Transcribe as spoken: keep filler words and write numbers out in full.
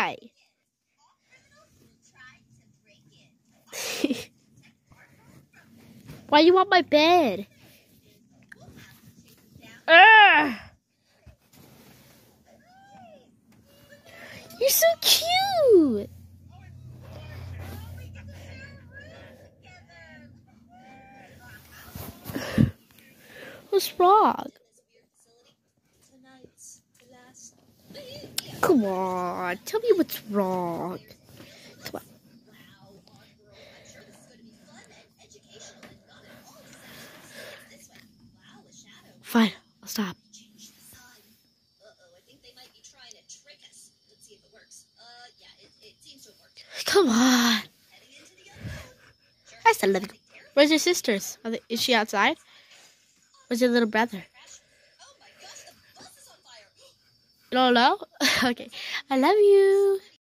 Why? Why you want my bed? Ugh. You're so cute. What's wrong? Come on, tell me what's wrong. Come on. Fine, I'll stop. Come on. I said let it go. Where's your sisters? Are they, is she outside? Where's your little brother? You don't know? Okay. I love you.